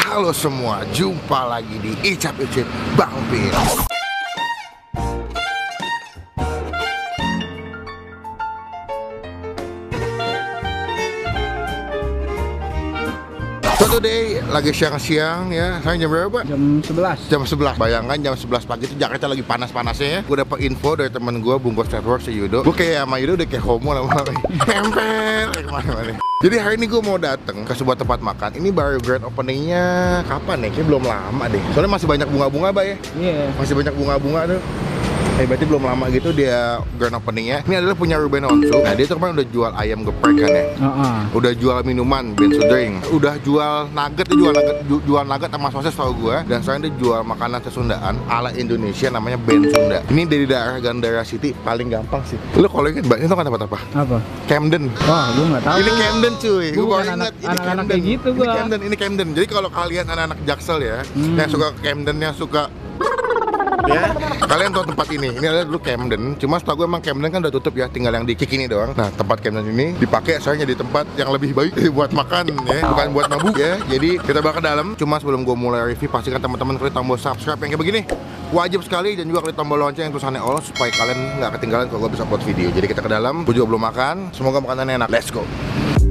Halo semua, jumpa lagi di Icap Icip Bang Pin. Today lagi siang-siang ya. Sekarang jam berapa, Pak? Jam 11. Jam 11. Bayangkan jam 11 pagi itu Jakarta lagi panas-panasnya ya. Gue dapet info dari temen gue, Bungkus Network, si Yudo. Gue kayak sama Yudo udah kayak homo lama-lama. Tempel kemana-mana. Jadi hari ini gue mau dateng ke sebuah tempat makan. Ini baru grand openingnya kapan nih? Kayaknya belum lama deh. Soalnya masih banyak bunga-bunga, Pak ya. Iya. Masih banyak bunga-bunga tuh. Berarti belum lama gitu dia grand openingnya. Ini adalah punya Ruben Onsu. Nah dia tuh kemarin udah jual ayam geprek kan ya. Udah jual minuman, bensu drink. Udah jual nugget, dia jual nugget sama sosis tau gue. Dan sekarang dia jual makanan sesundaan ala Indonesia namanya Ben Sunda. Ini dari daerah Gandara City, paling gampang sih. Lu kalau inget Mbak, ini tau kan tempat apa? Apa? Camden. Wah, gue nggak tahu. Ini Camden cuy. Gue baru inget. Anak-anak kayak gitu gue. Ini Camden. Jadi kalau kalian anak-anak Jaksel ya, yang suka Camden, yang suka ya, kalian tahu tempat ini. Ini adalah dulu Camden. Cuma setahu gue emang Camden kan udah tutup ya, tinggal yang di Kikini doang. Nah, tempat Camden ini dipakai soalnya di tempat yang lebih baik buat makan ya, bukan buat mabuk ya. Jadi kita bakal ke dalam. Cuma sebelum gue mulai review, pastikan teman-teman klik tombol subscribe yang kayak begini. Wajib sekali, dan juga klik tombol lonceng yang tulisannya all supaya kalian nggak ketinggalan kalau gue bisa upload video. Jadi kita ke dalam. Gue juga belum makan. Semoga makanannya enak. Let's go.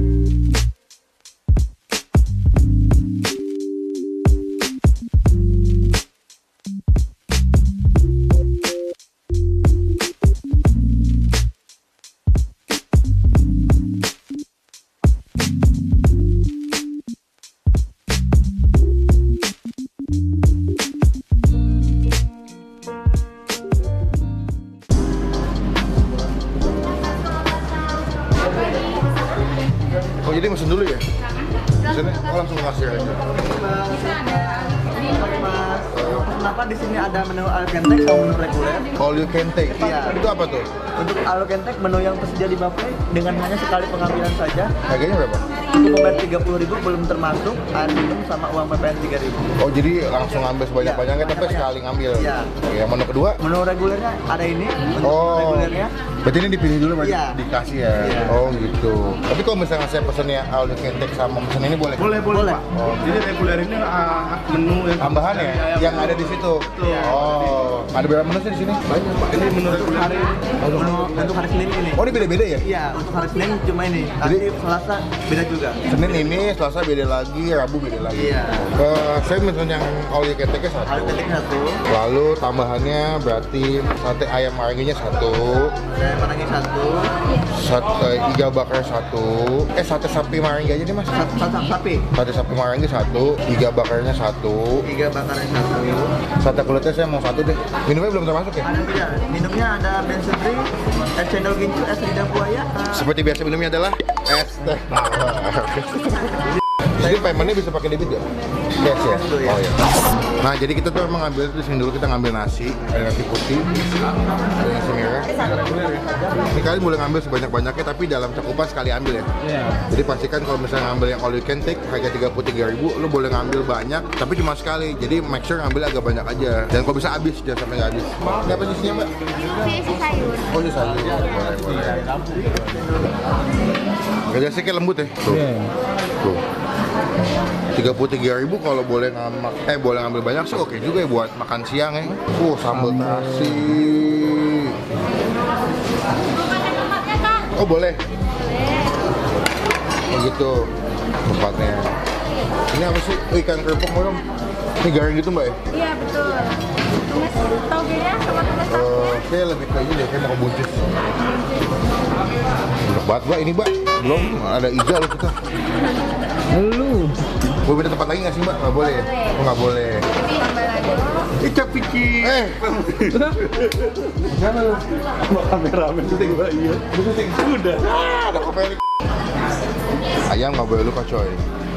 Oh jadi mesen dulu ya? Mesennya? Oh langsung ngasih aja. Kenapa di sini ada menu all you can take sama menu reguler? All you can take? Iya. Itu apa tuh? Untuk all you can take, menu yang tersedia di buffet dengan hanya sekali pengambilan saja. Harganya berapa? Untuk membayar 30.000 belum termasuk air minum sama uang PPN 3.000. Oh jadi langsung ngambil sebanyak-banyaknya tapi sekali ngambil? Iya. Oke, menu kedua? Menu regulernya ada ini. Menu regulernya. Berarti ini dipilih dulu berarti Iya. dikasih ya? Iya. Oh gitu. Tapi kalau misalnya saya pesennya all you can take sama pesen ini boleh? Boleh, Boleh. Pak. Oh, jadi reguler ini menu yang Tambahan ya? Yang ada di situ? Iya. Oh, ada berapa menu sih di sini? banyak, Pak. Ini menu reguler hari ini. Untuk hari Senin ini. Oh ini beda-beda ya? Iya, untuk hari Senin cuma ini. Nanti Selasa beda juga. Senin ini, Selasa beda lagi, Rabu beda lagi. Iya. Saya mesen yang all you can take-nya All you can satu. take satu. Lalu tambahannya berarti sate ayam maranginya satu, Saya menangi satu. sate iga bakar satu, sate sapi marangi aja nih mas. Satu sapi. Sate sapi marangi satu, iga bakarnya satu, 3 bakarnya satu. sate kulitnya saya mau satu deh. Minumnya belum termasuk ya? Ada tidak? Minumnya ada bensin free, es cendol gincu, es lidah buaya. Seperti biasa minumnya adalah es teh tawar. Jadi paymentnya bisa pakai debit ya? Cash ya? Iya. Oh iya. Nah jadi kita tuh emang ngambil di sini dulu, kita ngambil nasi, ada nasi putih, ada nasi merah. Ini kalian boleh ngambil sebanyak-banyaknya tapi dalam cakupan sekali ambil ya. Iya. Jadi pastikan kalau misalnya ngambil yang all you can take harga 33.000, lu boleh ngambil banyak tapi cuma sekali. Jadi make sure ngambil agak banyak aja. Dan kalau bisa habis, jangan sampai nggak habis. Ini apa isinya Mbak? Isi sayur. Oh ini sayur. Boleh. Kerja sih kayak lembut ya. Tuh. Iya. Tuh. 33.000 kalau boleh boleh ngambil banyak sih oke juga ya buat makan siang ya. Sambal terasi. Oh boleh. Oh gitu tempatnya. Ini apa sih? Oh, ikan kerupuk belum? Ini garing gitu Mbak ya? Iya betul. Tumis togenya sama tumis Kayak lebih ke ini deh, kayak mau ke buncis. Enak banget Mbak, ini Mbak. Belum ada iga loh kita. Lu. Boleh beda tempat lagi nggak sih Mbak? Nggak boleh? Oh nggak boleh. tambah lagi. Icap pikir. Jangan lu. Mau kameramen syuting Mbak, iya. Syuting udah. Ada kopi. Ayam nggak boleh lupa coy.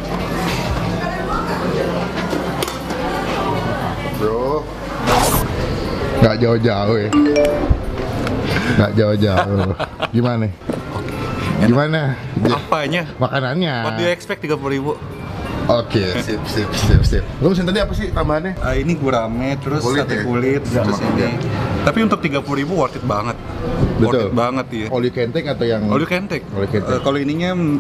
Bro, nggak jauh-jauh ya. Nggak jauh-jauh. Gimana? Gimana? Apanya? Makanannya. What do you expect 30.000? Oke, sip. Lu mesen tadi apa sih tambahannya? Ini gurame, terus Kulit sate ya? kulit, terus Sama ini. Tapi untuk 30.000 worth it banget. Worth Betul. it banget ya. All you can take atau yang All you can take. All you can take. Kalau ininya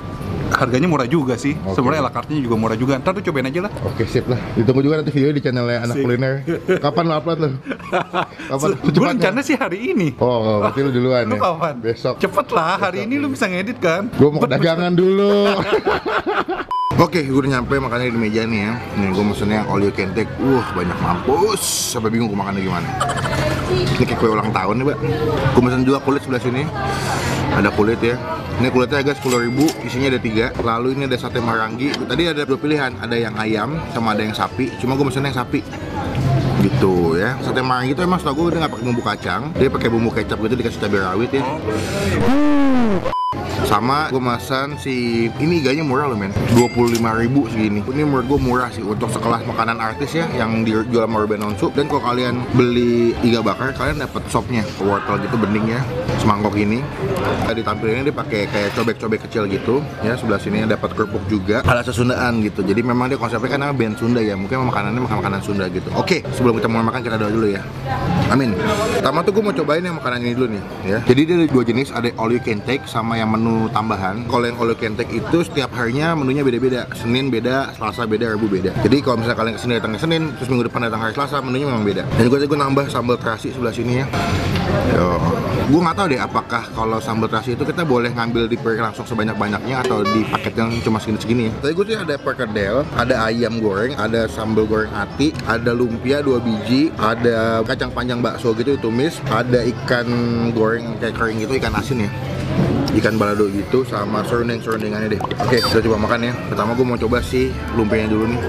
harganya murah juga sih. Oke. Sebenarnya ala carte-nya juga murah juga. Ntar tuh cobain aja lah. Oke, sip lah. Ditunggu juga nanti video di channelnya Anak Sip. Kuliner. Kapan lo upload lo? Kapan? Gue rencana sih hari ini. Oh, berarti lu duluan Lu ya? kapan? Besok. Cepet lah, hari ini lu bisa ngedit kan? Gue mau ke dagangan dulu. Oke, gue udah nyampe makannya di meja nih ya. Nih, gue mesennya yang all you can take. Banyak mampus. Sampai bingung gue makannya gimana. Ini kayak kue ulang tahun nih, Mbak. Gue mesen juga kulit sebelah sini. Ada kulit ya. Ini kulitnya agak 10.000, isinya ada 3. Lalu ini ada sate marangi. Tadi ada 2 pilihan, ada yang ayam sama ada yang sapi. Cuma gue mesen yang sapi. Gitu ya. Sate marangi itu emang setahu gue dia nggak pakai bumbu kacang, dia pakai bumbu kecap gitu, dikasih cabai rawit ya. Sama gue masan si ini iganya murah loh men, 25.000 segini. Ini menurut gue murah sih untuk sekelas makanan artis ya yang dijual sama Urban On Soup. Dan kalau kalian beli iga bakar, kalian dapat sopnya, wortel gitu beningnya, semangkok ini. Ditampilinnya dia pakai kayak cobek-cobek kecil gitu ya. Sebelah sini dapat kerupuk juga, ala Sundaan gitu. Jadi memang dia konsepnya kan namanya band Sunda ya, mungkin makanannya makanan Sunda gitu. Oke, sebelum kita mulai makan kita doa dulu ya. Amin. Pertama tuh gue mau cobain yang makanan ini dulu nih ya. Jadi dia ada 2 jenis, ada all you can take sama yang menu tambahan. Kalau yang all you can take itu setiap harinya menunya beda-beda. Senin beda, Selasa beda, Rabu beda. Jadi kalau misalnya kalian kesini datang ke Senin, terus minggu depan datang hari Selasa, menunya memang beda. Dan juga gue nambah sambal terasi sebelah sini ya. Yo. Gue nggak tahu deh apakah kalau sambal terasi itu kita boleh ngambil di piring langsung sebanyak-banyaknya atau di paket yang cuma segini-segini ya. Tadi gue sih ada perkedel, ada ayam goreng, ada sambal goreng ati, ada lumpia 2 biji, ada kacang panjang bakso gitu ditumis, ada ikan goreng kayak kering gitu, ikan asin ya, ikan balado gitu, sama serundeng-serundengannya deh. Oke, kita coba makan ya. Pertama gue mau coba si lumpianya dulu nih.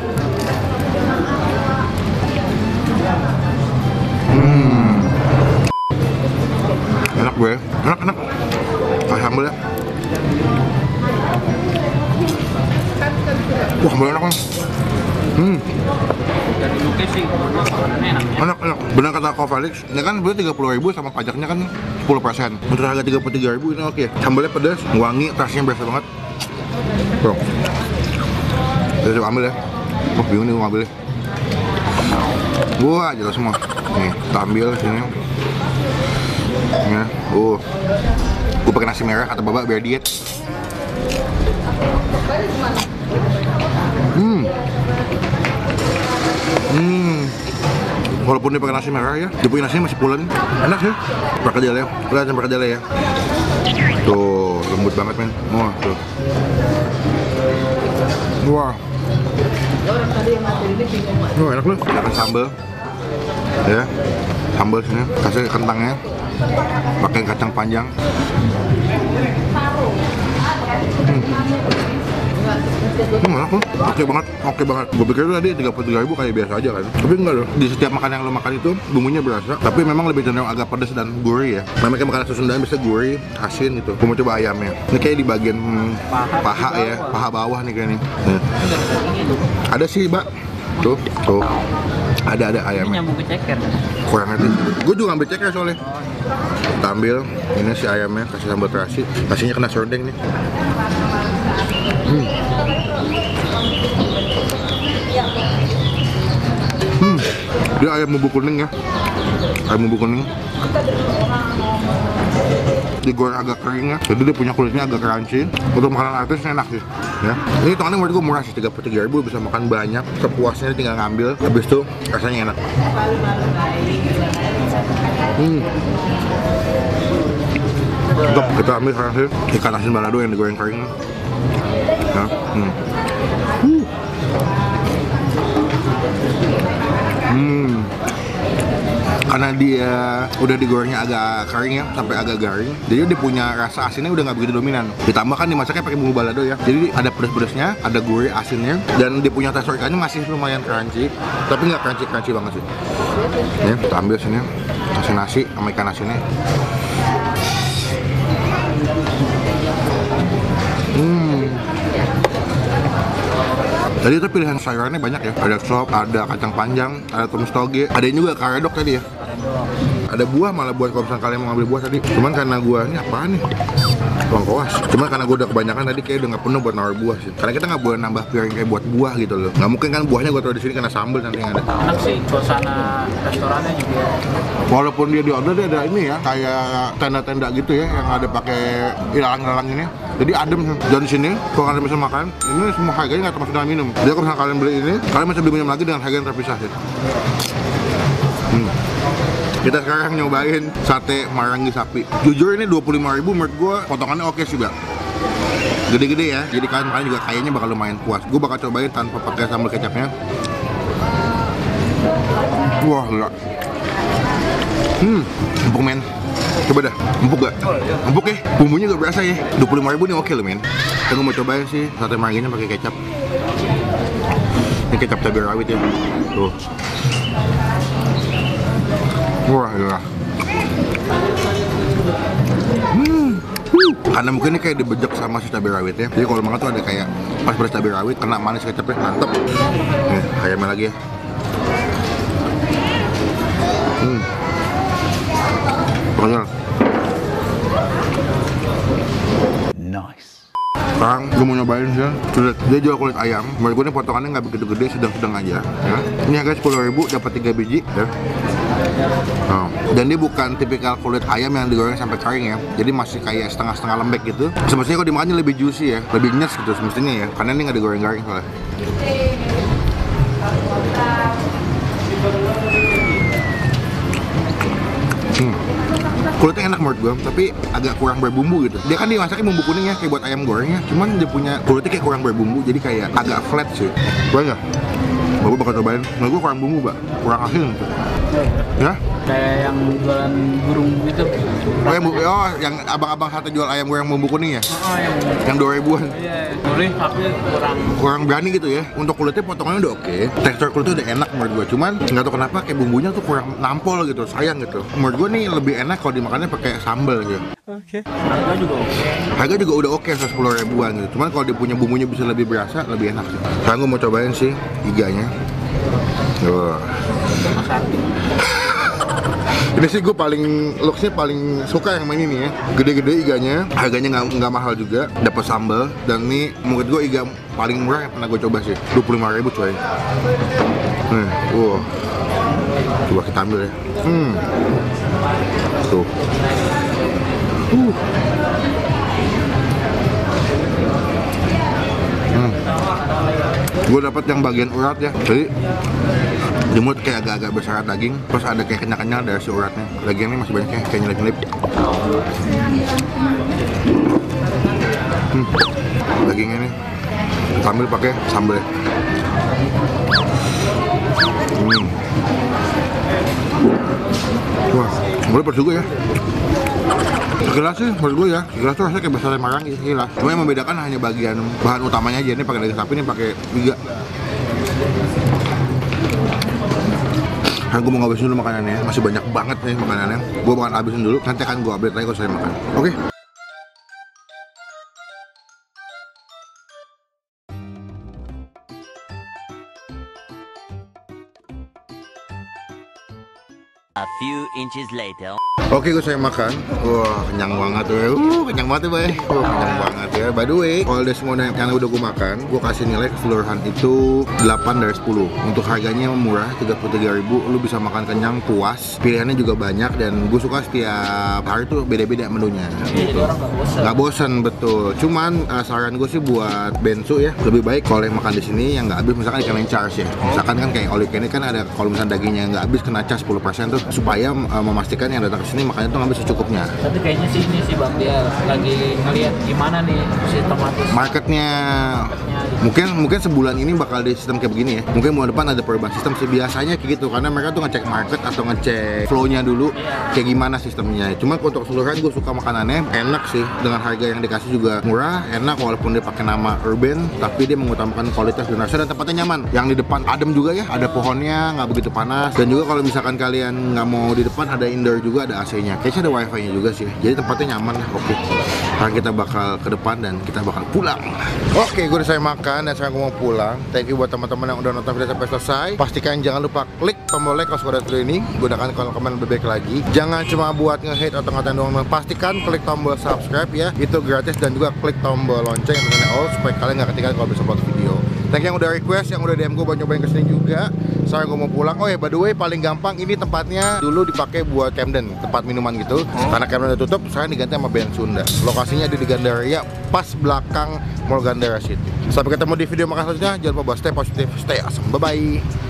Enak gue, enak. Kasih sambal ya. Wah, sambal enak kan. Enak. Benar kata Ko Felix, ini kan beli 30.000 sama pajaknya kan 10%. Untuk harga 33.000 ini oke. Sambalnya pedas, wangi, rasanya berasa banget. Bro, kita coba ambil ya. Bingung nih mau ambil ya. Wah, jelas semua. Nih, kita ambil sini. Ya, gue pakai nasi merah atau babak biar diet. Walaupun dia pakai nasi merah ya, dia punya nasinya masih pulen, enak sih. Perkedel ya, lihat perkedel ya. Tuh, lembut banget men. Wah, tuh. Wah. Enak loh. Makan sambal. Ya, sambal sini, kasih kentangnya, pakai kacang panjang. Enak loh, oke banget. Gue pikir tadi 33.000 kayak biasa aja kan, tapi enggak loh. Di setiap makan yang lo makan itu bumbunya berasa, tapi memang lebih cenderung agak pedas dan gurih ya. Namanya makanan Sunda biasa gurih, asin gitu. Gue mau coba ayamnya. Ini kayak di bagian paha ya, paha bawah nih kayaknya. Ada sih, Mbak. Tuh. Ada ayamnya. Ini nyambung ke ceker. Kurang hati. Gue juga ambil ceker soalnya. Kita ambil, ini si ayamnya, kasih sambal terasi, nasinya kena serundeng nih. Dia ayam bumbu kuning ya. Ayam bumbu kuning. Digoreng agak kering ya. Jadi dia punya kulitnya agak crunchy. Untuk makanan artis enak sih. Ya. Ini hitungannya menurut gue murah sih, 33.000 bisa makan banyak, sepuasnya tinggal ngambil. Habis itu rasanya enak. Untuk kita ambil sekarang sih ikan asin balado yang digoreng kering. Ya. Karena dia udah digorengnya agak kering ya, sampai agak garing, jadi dia punya rasa asinnya udah nggak begitu dominan. Ditambah kan dimasaknya pakai bumbu balado ya, jadi ada pedas-pedasnya, ada gurih asinnya, dan dia punya tekstur ikannya masih lumayan crunchy, tapi nggak crunchy banget sih. Ya, kita ambil sini, kasih nasi sama ikan asinnya. Tadi itu pilihan sayurannya banyak ya, ada sop, ada kacang panjang, ada tumis toge, ada juga karedok tadi ya. Ada buah, malah buat kalau misalnya kalian mau ngambil buah tadi. Cuman karena gua, ini apaan nih? lengkoas. Cuma karena gue udah kebanyakan tadi kayak udah nggak penuh buat nawar buah sih. Karena kita nggak boleh nambah piring kayak buat buah gitu loh. Nggak mungkin kan buahnya gue taruh di sini karena sambal nanti yang ada. Enak sih suasana restorannya juga. Walaupun dia di order dia ada ini ya, kayak tenda-tenda gitu ya yang ada pakai ilalang-ilalang ini. Jadi adem. Dan sini kalau kalian bisa makan, ini semua harganya nggak termasuk dengan minum. Jadi kalau misalnya kalian beli ini, kalian bisa beli minum lagi dengan harga yang terpisah sih. Kita sekarang nyobain sate marangi sapi. Jujur ini 25.000 menurut gue potongannya oke sih, Bang. Gede-gede ya, jadi kalian makan juga kayaknya bakal lumayan puas. Gue bakal cobain tanpa pakai sambal kecapnya. Wah, gila. Empuk men. Coba dah, empuk gak? Empuk ya? Bumbunya gak berasa ya? 25.000 nih oke loh men. Kita mau cobain sih sate maranginya pakai kecap. Ini kecap cabai rawit ya. Tuh. Wah, gila. Karena mungkin ini kayak dibejek sama si cabai rawit ya. Jadi kalau makan tuh ada kayak pas beres cabai rawit kena manis kecapnya, mantep. Nih, ayamnya lagi ya. Pokoknya. Nice. Sekarang gue mau nyobain sih. Dia jual kulit ayam. Menurut gue ini potongannya nggak begitu gede, sedang-sedang aja. Ya. Ini harga 10.000 dapat 3 biji. Ya. Oh. Dan dia bukan tipikal kulit ayam yang digoreng sampai kering ya. Jadi masih kayak setengah-setengah lembek gitu. Semestinya kalau dimakannya lebih juicy ya, lebih nyes gitu semestinya ya. Karena ini nggak digoreng-goreng soalnya. Kulitnya enak menurut gue, tapi agak kurang berbumbu gitu. Dia kan dimasaknya bumbu kuning ya, kayak buat ayam gorengnya. Cuman dia punya kulitnya kayak kurang berbumbu, jadi kayak agak flat sih. Boleh nggak? Bapak bakal cobain. Menurut gue kurang bumbu, Mbak. Kurang asin gitu. Ya? Kayak yang jualan burung gitu. Oh, yang abang-abang sate jual ayam goreng bumbu kuning ya? Oh, Yang 2.000-an. iya. Gurih tapi Kurang berani gitu ya. Untuk kulitnya potongannya udah oke. Tekstur kulitnya udah enak menurut gue. Cuman nggak tahu kenapa kayak bumbunya tuh kurang nampol gitu, sayang gitu. Menurut gue nih lebih enak kalau dimakannya pakai sambal gitu. harga juga oke. Harga juga udah oke, 10.000-an gitu. Cuman kalau dia punya bumbunya bisa lebih berasa, lebih enak sih. Sekarang gue mau cobain sih iganya. Ini sih gue paling looksnya paling suka yang main ini ya. Gede-gede iganya, harganya nggak mahal juga, dapat sambal. Dan ini menurut gue iga paling murah yang pernah gue coba sih, 25.000 coy. Nih, coba kita ambil ya. Tuh. Gue dapat yang bagian urat ya, jadi di mulut kayak agak-agak bersyarat daging, terus ada kayak kenyal-kenyal dari si uratnya. Dagingnya masih banyak kayak nyelip-nyelip. Dagingnya nih kita ambil pakai sambal. Wah, boleh pedas juga ya. Sekilas sih menurut gue ya, sekilas tuh rasanya kayak sate marangi sekilas. Cuma yang membedakan hanya bagian bahan utamanya aja. Ini pakai daging sapi, ini pakai iga. Nah, gue mau ngabisin dulu makanannya, masih banyak banget nih makanannya. Gue bakal habisin dulu, nanti akan gue update lagi kalau saya makan. Oke? A few inches later. Oke, gue saya makan. Wah, kenyang banget tuh ya. Kenyang banget ya, Bay. Kenyang banget ya. By the way, kalau ada semua yang udah gue makan, gue kasih nilai keseluruhan itu 8 dari 10. Untuk harganya murah, 33.000. Lu bisa makan kenyang, puas. Pilihannya juga banyak dan gue suka setiap hari tuh beda-beda menunya. Gitu. Nggak bosan, betul. Cuman saran gue sih buat bensu ya, lebih baik kalau yang makan di sini yang nggak habis, misalkan ikan charge ya. Misalkan kan kayak all you can eat kan ada, kalau misalnya dagingnya nggak habis kena cas 10% tuh, supaya memastikan yang datang ke sini makanya tuh ngambil secukupnya. Tapi kayaknya sih ini sih Bang, dia lagi ngelihat gimana nih sistem marketnya. Mungkin sebulan ini bakal di sistem kayak begini ya. Mungkin bulan depan ada perubahan sistem sih, biasanya kayak gitu, karena mereka tuh ngecek market atau ngecek flow-nya dulu kayak gimana sistemnya. Cuma untuk keseluruhan gue suka makanannya, enak sih, dengan harga yang dikasih juga murah, enak walaupun dia pakai nama urban, tapi dia mengutamakan kualitas dan rasa dan tempatnya nyaman. Yang di depan adem juga ya, ada pohonnya, nggak begitu panas. Dan juga kalau misalkan kalian nggak mau di depan, ada indoor juga, ada AC-nya. Kayaknya ada wifi-nya juga sih, jadi tempatnya nyaman lah. Oke. Sekarang kita bakal ke depan dan kita bakal pulang. Oke, gue udah selesai makan dan sekarang gue mau pulang. Thank you buat teman-teman yang udah nonton video sampai selesai. Pastikan jangan lupa klik tombol like kalau suka ada video ini. Gunakan kolom komen lebih baik lagi. Jangan cuma buat nge-hate atau ngatain doang. Pastikan klik tombol subscribe ya, itu gratis, dan juga klik tombol lonceng yang bertanda all supaya kalian nggak ketinggalan kalau bisa upload video. Thank you yang udah request, yang udah DM gue buat nyobain kesini juga. Sekarang gue mau pulang. Oh ya, by the way, paling gampang ini tempatnya dulu dipakai buat Camden, tempat minuman gitu. Karena Camden udah tutup, sekarang diganti sama Band Sunda. Lokasinya ada di Gandaria, pas belakang Mall Gandaria City. Sampai ketemu di video makan selanjutnya. Jangan lupa stay positif, stay awesome. Bye bye.